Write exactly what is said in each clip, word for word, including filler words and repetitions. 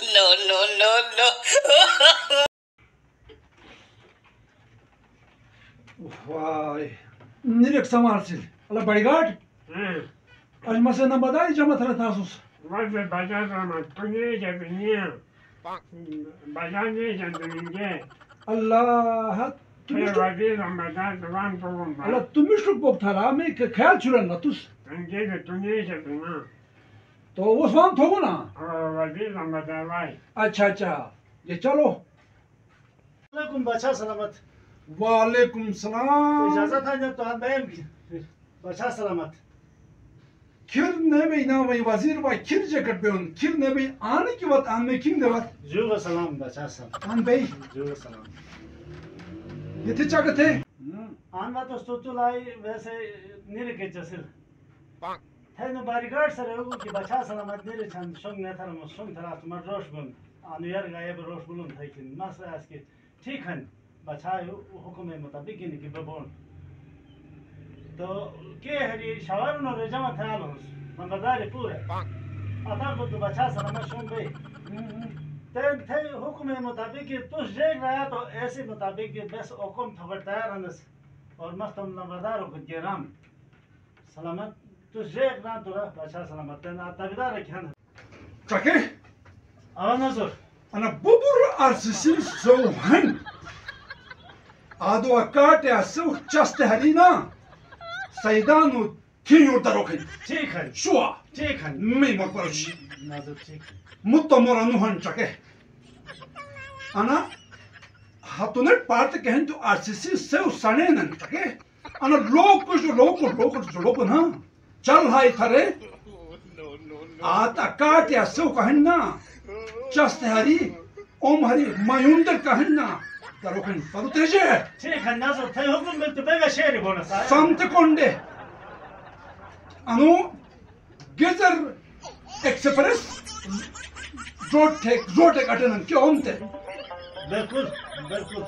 No, no, no, no. Vay. Nereye samarsil? Allah bodyguard? Hmm. आज मसे न बताई जमा थरा तासुस. Vai bajar sama punya jadinya. Bajar ni jadinya. Allah. Saya wajib sama bajar tuan tuan. Allah तुमिश्रुक बोक थरा में के ख्याल छुरन न तुस. Anjir tu punya jadinya. तो वो स्वान थोगो ना. Oh wajib sama bajar wai. अच्छा अच्छा. ये चलो. वालेकुम बच्चा सलामत. वालेकुम सलाम. इजाजत है जब तो आप बैम बच्चा सलामत. किर ने भी ना वही वजीर भाई किर जगत पे उन किर ने भी आने की बात आने किंग दे बात. जुगा सलाम बच्चा सलाम. आन भाई. जुगा सलाम. ये थे चाकत है. आन बात तो सोचो लाई वैसे निरे के जैसे. थे न बारीगार सर होगो कि बच्चा सलामत निरे चंद शंग ने थरा मो शंग थरा तुम्हार रोश बन. अनुयार गाये ब रोश बुलुन थे कि मसला है कि ठीक है बच्चा हुक्म के मुताबिक ही नहीं बबोन. तो के हरी शवार न रेजमा थालो मन बदारे पूरे आता को तो बच्चा सलामत शों बे ते थे हुक्म के मुताबिक तो जे गया तो ऐसे मुताबिक बस हुक्म थबर तैयार हनस और मस्त हम नंबरदारों को गेराम सलामत तो जे ना तो बच्चा सलामत ना तबदार रखन चाके. आवा नजर अना बुबुर आरसिसिल सो हन. आदो अकाटे असो चस्ते हरीना. सैदानु थियो दरोखन. ठीक है शुआ. ठीक है मैं मत परोश. नजर ठीक मुत्तो मोरा नुहन चाके. अना हातुने पार्ट कहन तो आरसीसी से उसने नन चाके. अना लोग कुछ लोग को लोग को लोग ना. चल हाय थरे. आता काटे असो कहन ना. चस्ते हरी ओम हरी मायुंदर कहन ना. दरोखन परो तेजे. ठीक है नजर थे हुक्म में तो बेगा शेर बोनस है संत कोंडे. अनु गेजर एक्सप्रेस रोड थे रोड एक अटेनन क्यों होते. बिल्कुल बिल्कुल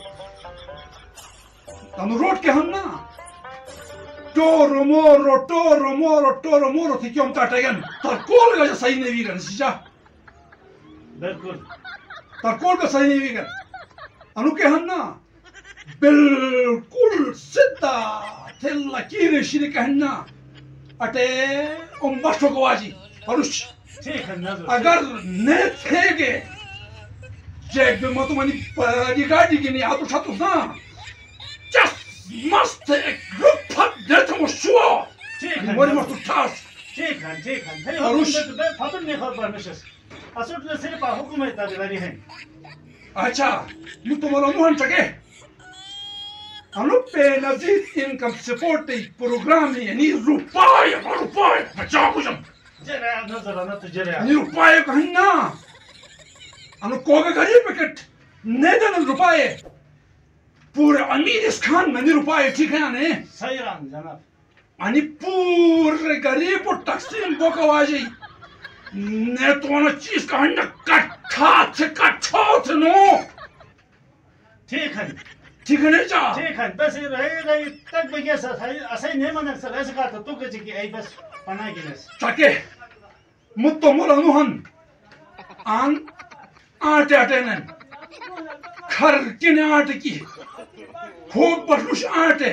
अनु रोड के हम ना. टोरो मोरो टोरो मोरो टोरो मोरो थी क्यों ताटे गन. तर कोल का जो सही नहीं वीगन सीजा. बिल्कुल तर कोल का सही नहीं वीगन. अनु के हम ना. बिल्कुल सिद्धा थेला कीरे शिरी कहना. अटे उम बस्टो गवाजी परुष. ठीक है नजर अगर ने थेगे जेब में मत मनी बॉडीगार्ड की नहीं आतु छातु ना. जस्ट मस्त एक ग्रुप फट देते मो शुआ. ठीक है मोरी मस्त ठास. ठीक है ठीक है थे अरुष. हुक्म में तो बे फतन नहीं खबर नशस असुट ने सिर्फ हुक्म में ताबेदारी है अच्छा यू तुम्हारा मुहन चके. अनु पे नजीर इनकम सपोर्ट प्रोग्राम है यानी रुपये रुपये बचा कुछ. जरा नजर आना तो जरा यानी रुपये कहीं ना. अनु कोगे गरीब पैकेट ने देना रुपये. पूरे अमीर इस खान में नहीं रुपये ठीक है यानी. सही राम जनाब आणि पूरे गरीब और तकसीम बोकवाजी ने तो ना चीज का हंडा कट्ठा से कट्ठा थे नो. ठीक है ठीक है नहीं जा. ठीक है बस ये रहेगा तक बगे सही असही नहीं मन सर ऐसे का तो के कि आई बस पना गिनस चाके मुत्तो मोरा नुहन आन आटे आटे नन खर किने आटे की खूब बटुश आटे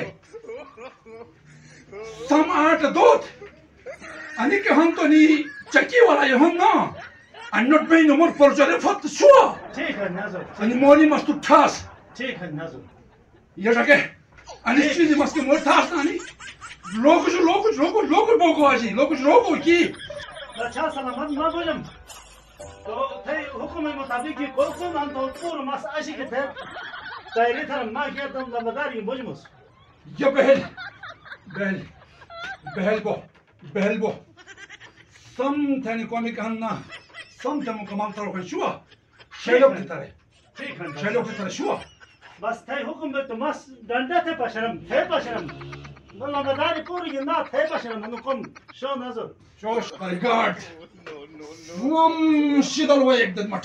सम आटे दोत अनि के हम तो नी चक्की वाला ये हम ना अन्नोट में नमर पर चले फत शुआ. ठीक है नजर अनि मोनी मस्तु ठास. ठीक है नजर ये चाके अनि चीज मस्त मोर ठास ना नी. लोग जो लोग लोग लोग बोकवाजी लोग लोग की. अच्छा सलामत ना बोलम तो थे हुक्म के मुताबिक कि कोई कोई मान तो पूरा मास आशी के थे तैयारी था ना किया तो जिम्मेदारी बुझमुस ये बहल बहल बहल बो बहल बो सम थनी कोमी कहना सम तमो कमाल तरो kan shua shelo kitare ठीक है shelo kitare shua बस थे हुक्म में तो मस डंडा थे पशरम थे पशरम वल्ला मदारी पूरी ना थे पशरम अनुकम शो नजर shosh my god wam shidal way ekdad mat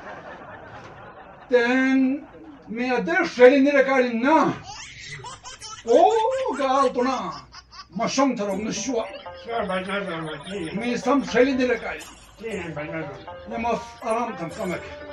then me ader sheli nere kalin na ओ गाल तो ना मशंग थरो नशुआ Şöyle bacak olmak iyi. मी सम शैली दिले का İyi bacak olmak. ये मस आराम थम कमक